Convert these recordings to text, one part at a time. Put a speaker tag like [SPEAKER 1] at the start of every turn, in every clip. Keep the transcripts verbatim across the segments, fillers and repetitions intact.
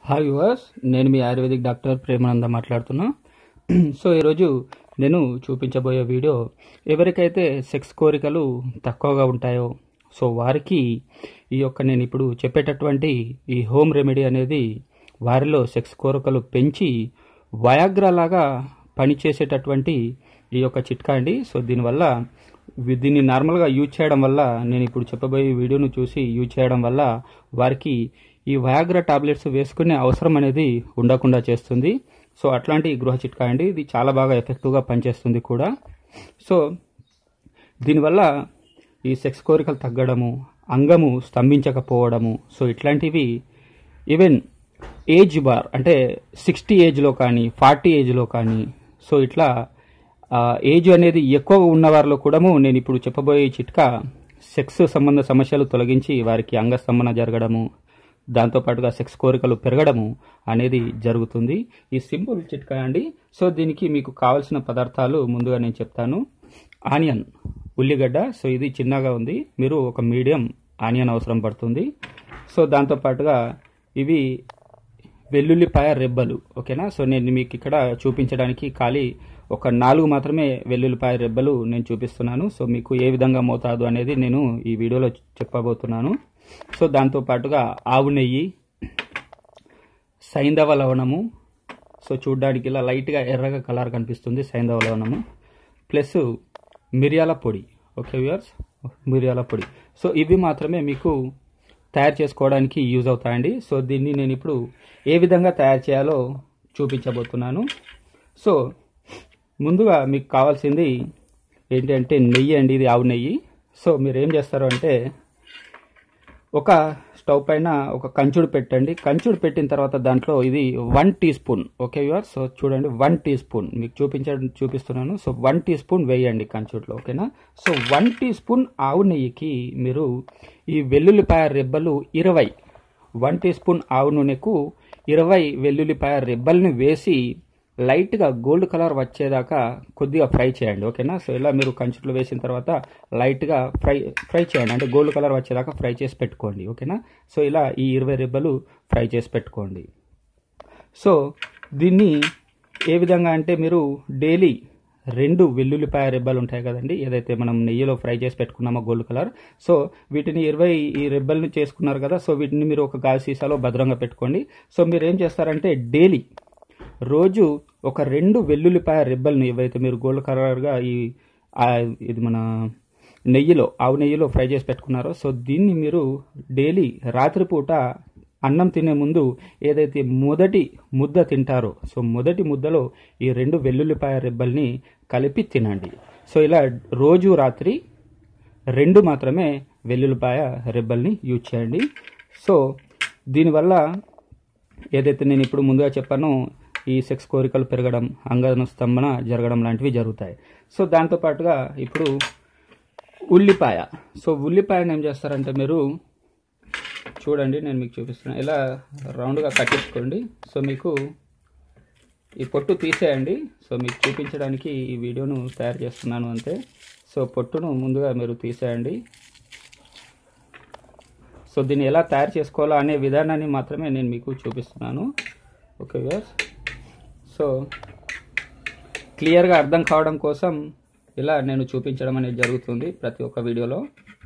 [SPEAKER 1] Hi viewers, నేను మీ ayurvedic doctor ప్రేమానంద మాట్లాడుతున్నా. So ఈరోజు నేను చూపించబోయే వీడియో ఎవరికైతే సెక్స్ కోరికలు తక్కువగా ఉంటాయో సో వారికి ఈ యొక్క నేను ఇప్పుడు చెప్పేటటువంటి ఈ హోమ్ రెమెడీ అనేది వారిలో సెక్స్ కోరికలు పెంచి వయాగ్రా లాగా పనిచేసేటటువంటి ఈ యొక్క చిట్కా అండి. సో దీనివల్ల దీన్ని నార్మల్గా యూజ్ చేయడం వల్ల, నేను ఇప్పుడు చెప్పబోయే వీడియోను చూసి యూజ్ చేయడం వల్ల వారికి ఈ వయాగ్రా టాబ్లెట్స్ వేసుకునే అవసరం అనేది ఉండకుండా చేస్తుంది. సో అట్లాంటి గృహ చిట్కా అండి. ఇది చాలా బాగా ఎఫెక్టివ్గా పనిచేస్తుంది కూడా. సో దీనివల్ల ఈ సెక్స్ కోరికలు తగ్గడము, అంగము స్తంభించకపోవడము, సో ఇట్లాంటివి ఈవెన్ ఏజ్ బార్ అంటే సిక్స్టీ ఏజ్లో కానీ ఫార్టీ ఏజ్లో కానీ, సో ఇట్లా ఏజ్ అనేది ఎక్కువ ఉన్న వారిలో కూడా నేను ఇప్పుడు చెప్పబోయే చిట్కా సెక్స్ సంబంధ సమస్యలు తొలగించి వారికి అంగస్తంభన జరగడము, దాంతోపాటుగా సెక్స్ కోరికలు పెరగడము అనేది జరుగుతుంది. ఈ సింపుల్ చిట్కా అండి. సో దీనికి మీకు కావాల్సిన పదార్థాలు ముందుగా నేను చెప్తాను. ఆనియన్, ఉల్లిగడ్డ, సో ఇది చిన్నగా ఉంది, మీరు ఒక మీడియం ఆనియన్ అవసరం పడుతుంది. సో దాంతోపాటుగా ఇవి వెల్లుల్లిపాయ రెబ్బలు, ఓకేనా. సో నేను మీకు ఇక్కడ చూపించడానికి ఖాళీ ఒక నాలుగు మాత్రమే వెల్లుల్లిపాయ రెబ్బలు నేను చూపిస్తున్నాను. సో మీకు ఏ విధంగా మోతాదు అనేది నేను ఈ వీడియోలో చెప్పబోతున్నాను. సో దాంతోపాటుగా ఆవు నెయ్యి, సైంధవ లవణము, సో చూడడానికి ఇలా లైట్గా ఎర్రగా కలర్ కనిపిస్తుంది సైంధవ లవణము, ప్లస్ మిరియాల పొడి. ఓకే వ్యూవర్స్, మిరియాల పొడి. సో ఇవి మాత్రమే మీకు తయారు చేసుకోవడానికి యూజ్ అవుతాయండి. సో దీన్ని నేను ఇప్పుడు ఏ విధంగా తయారు చేయాలో చూపించబోతున్నాను. సో ముందుగా మీకు కావాల్సింది ఏంటంటే నెయ్యి అండి. ఇది ఆవు నెయ్యి. సో మీరు ఏం చేస్తారు అంటే ఒక స్టవ్ పైన ఒక కంచుడు పెట్టండి. కంచుడు పెట్టిన తర్వాత దాంట్లో ఇది one teaspoon, okay viewers. So చూడండి, వన్ టీ స్పూన్ మీకు చూపించ చూపిస్తున్నాను. సో వన్ టీ స్పూన్ వేయండి కంచుడులో, ఓకేనా. సో వన్ టీ స్పూన్ ఆవు నెయ్యికి మీరు ఈ వెల్లుల్లిపాయ రెబ్బలు ఇరవై, వన్ టీ స్పూన్ ఆవు నూనెకు ఇరవై వెల్లుల్లిపాయ రెబ్బల్ని వేసి లైట్గా గోల్డ్ కలర్ వచ్చేదాకా కొద్దిగా ఫ్రై చేయండి, ఓకేనా. సో ఇలా మీరు కంచుట్లో వేసిన తర్వాత లైట్గా ఫ్రై ఫ్రై చేయండి, అంటే గోల్డ్ కలర్ వచ్చేదాకా ఫ్రై చేసి పెట్టుకోండి, ఓకేనా. సో ఇలా ఈ ఇరవై రెబ్బలు ఫ్రై చేసి పెట్టుకోండి. సో దీన్ని ఏ విధంగా అంటే మీరు డైలీ రెండు వెల్లుల్లిపాయ రెబ్బలు ఉంటాయి కదండి, ఏదైతే మనం నెయ్యిలో ఫ్రై చేసి పెట్టుకున్నామో గోల్డ్ కలర్, సో వీటిని ఇరవై ఈ రెబ్బల్ని చేసుకున్నారు కదా. సో వీటిని మీరు ఒక గాజు సీసాలో భద్రంగా పెట్టుకోండి. సో మీరు ఏం చేస్తారంటే డైలీ రోజు ఒక రెండు వెల్లుల్లిపాయ రెబ్బల్ని ఏవైతే మీరు గోల్డ్ కలర్గా ఈ ఇది మన నెయ్యిలో ఆవు నెయ్యిలో ఫ్రై చేసి పెట్టుకున్నారో, సో దీన్ని మీరు డైలీ రాత్రిపూట అన్నం తినే ముందు ఏదైతే మొదటి ముద్ద తింటారో, సో మొదటి ముద్దలో ఈ రెండు వెల్లుల్లిపాయ రెబ్బల్ని కలిపి తినండి. సో ఇలా రోజు రాత్రి రెండు మాత్రమే వెల్లుల్లిపాయ రెబ్బల్ని యూజ్ చేయండి. సో దీనివల్ల ఏదైతే నేను ఇప్పుడు ముందుగా చెప్పానో ఈ సెక్స్ కోరికలు పెరగడం, అంగస్తంభన జరగడం లాంటివి జరుగుతాయి. సో దాంతోపాటుగా ఇప్పుడు ఉల్లిపాయ. సో ఉల్లిపాయను ఏం చేస్తారంటే మీరు చూడండి, నేను మీకు చూపిస్తున్నాను, ఇలా రౌండ్గా కట్ చేసుకోండి. సో మీకు ఈ పొట్టు తీసేయండి. సో మీకు చూపించడానికి ఈ వీడియోను తయారు చేస్తున్నాను అంతే. సో పొట్టును ముందుగా మీరు తీసేయండి. సో దీన్ని ఎలా తయారు చేసుకోవాలో అనే విధానాన్ని మాత్రమే నేను మీకు చూపిస్తున్నాను, ఓకే వ్యూవర్స్. సో క్లియర్గా అర్థం కావడం కోసం ఇలా నేను చూపించడం అనేది జరుగుతుంది ప్రతి ఒక్క వీడియోలో.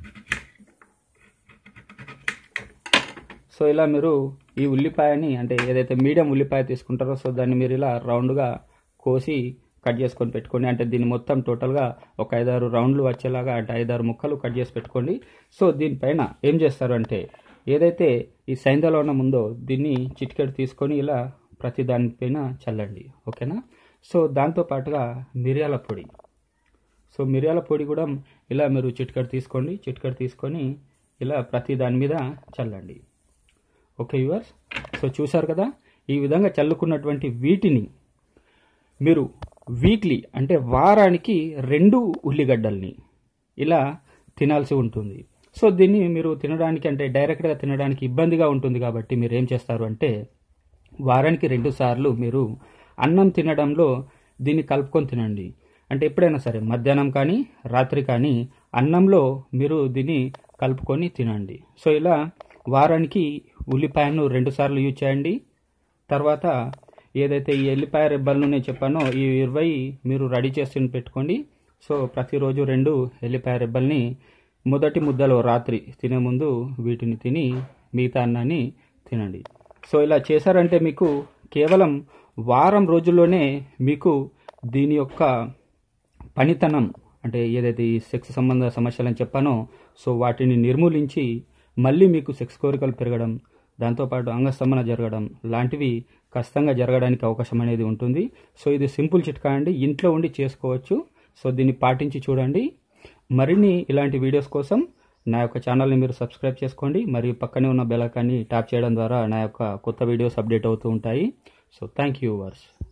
[SPEAKER 1] సో ఇలా మీరు ఈ ఉల్లిపాయని, అంటే ఏదైతే మీడియం ఉల్లిపాయ తీసుకుంటారో, సో దాన్ని మీరు ఇలా రౌండ్గా కోసి కట్ చేసుకొని పెట్టుకోండి. అంటే దీన్ని మొత్తం టోటల్గా ఒక ఐదారు రౌండ్లు వచ్చేలాగా, అంటే ఐదారు ముక్కలు కట్ చేసి పెట్టుకోండి. సో దీనిపైన ఏం చేస్తారు అంటే ఏదైతే ఈ సైంధలవనం ఉందో దీన్ని చిటికెడు తీసుకొని ఇలా ప్రతి దానిపైన చల్లండి, ఓకేనా. సో దాంతోపాటుగా మిరియాల పొడి. సో మిరియాల పొడి కూడా ఇలా మీరు చిటికెడు తీసుకోండి. చిటికెడు తీసుకొని ఇలా ప్రతి దాని మీద చల్లండి, ఓకే వ్యూవర్స్. సో చూసారు కదా, ఈ విధంగా చల్లుకున్నటువంటి వీటిని మీరు వీక్లీ అంటే వారానికి రెండు ఉల్లిగడ్డల్ని ఇలా తినాల్సి ఉంటుంది. సో దీన్ని మీరు తినడానికి అంటే డైరెక్ట్గా తినడానికి ఇబ్బందిగా ఉంటుంది కాబట్టి మీరు ఏం చేస్తారు అంటే వారానికి రెండు సార్లు మీరు అన్నం తినడంలో దీన్ని కలుపుకొని తినండి. అంటే ఎప్పుడైనా సరే మధ్యాహ్నం కానీ రాత్రి కానీ అన్నంలో మీరు దీన్ని కలుపుకొని తినండి. సో ఇలా వారానికి ఉల్లిపాయను రెండు సార్లు యూజ్ చేయండి. తర్వాత ఏదైతే ఈ ఎల్లిపాయ రెబ్బలను నేను చెప్పానో ఈ ఇరవై మీరు రెడీ చేసి పెట్టుకోండి. సో ప్రతిరోజు రెండు ఎల్లిపాయ రెబ్బల్ని మొదటి ముద్దలో రాత్రి తినే ముందు వీటిని తిని మిగతా అన్నాన్ని తినండి. సో ఇలా చేశారంటే మీకు కేవలం వారం రోజుల్లోనే మీకు దీని యొక్క పనితనం అంటే ఏదైతే ఈ సెక్స్ సంబంధ సమస్యలని చెప్పానో సో వాటిని నిర్మూలించి మళ్ళీ మీకు సెక్స్ కోరికలు పెరగడం, దాంతోపాటు అంగస్తంభన జరగడం లాంటివి ఖచ్చితంగా జరగడానికి అవకాశం అనేది ఉంటుంది. సో ఇది సింపుల్ చిట్కా అండి, ఇంట్లో ఉండి చేసుకోవచ్చు. సో దీన్ని పాటించి చూడండి. మరిన్ని ఇలాంటి వీడియోస్ కోసం నా యొక్క ఛానల్ని మీరు సబ్స్క్రైబ్ చేసుకోండి. మరియు పక్కనే ఉన్న బెల్ ఐకాన్ని ట్యాప్ చేయడం ద్వారా నా యొక్క కొత్త వీడియోస్ అప్డేట్ అవుతూ ఉంటాయి. So thank you verse.